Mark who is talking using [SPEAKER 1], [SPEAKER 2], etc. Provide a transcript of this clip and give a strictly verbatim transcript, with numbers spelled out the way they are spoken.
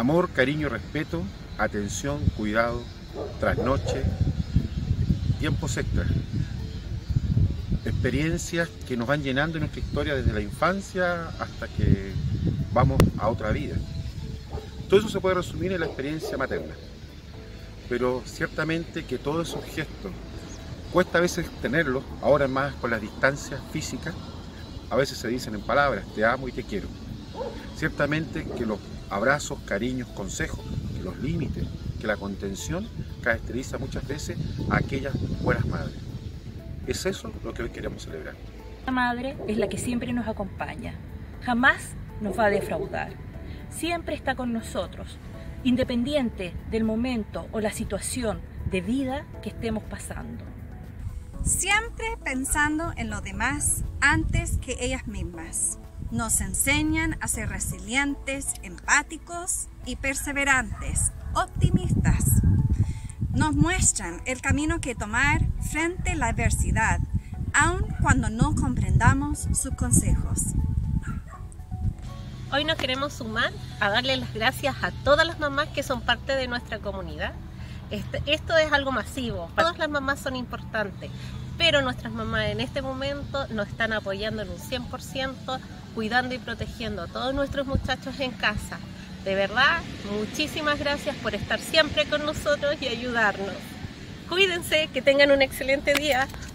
[SPEAKER 1] Amor, cariño, respeto, atención, cuidado, trasnoche, tiempos extras. Experiencias que nos van llenando en nuestra historia desde la infancia hasta que vamos a otra vida. Todo eso se puede resumir en la experiencia materna. Pero ciertamente que todos esos gestos cuesta a veces tenerlos, ahora más con las distancias físicas, a veces se dicen en palabras, te amo y te quiero. Ciertamente que los abrazos, cariños, consejos, que los límites, que la contención caracteriza muchas veces a aquellas buenas madres. Es eso lo que hoy queremos celebrar.
[SPEAKER 2] La madre es la que siempre nos acompaña, jamás nos va a defraudar, siempre está con nosotros, independiente del momento o la situación de vida que estemos pasando.
[SPEAKER 3] Siempre pensando en los demás antes que ellas mismas. Nos enseñan a ser resilientes, empáticos y perseverantes, optimistas. Nos muestran el camino que tomar frente a la adversidad, aun cuando no comprendamos sus consejos.
[SPEAKER 4] Hoy nos queremos sumar a darle las gracias a todas las mamás que son parte de nuestra comunidad. Este, esto es algo masivo, todas las mamás son importantes, pero nuestras mamás en este momento nos están apoyando en un cien por ciento, cuidando y protegiendo a todos nuestros muchachos en casa. De verdad, muchísimas gracias por estar siempre con nosotros y ayudarnos. Cuídense, que tengan un excelente día.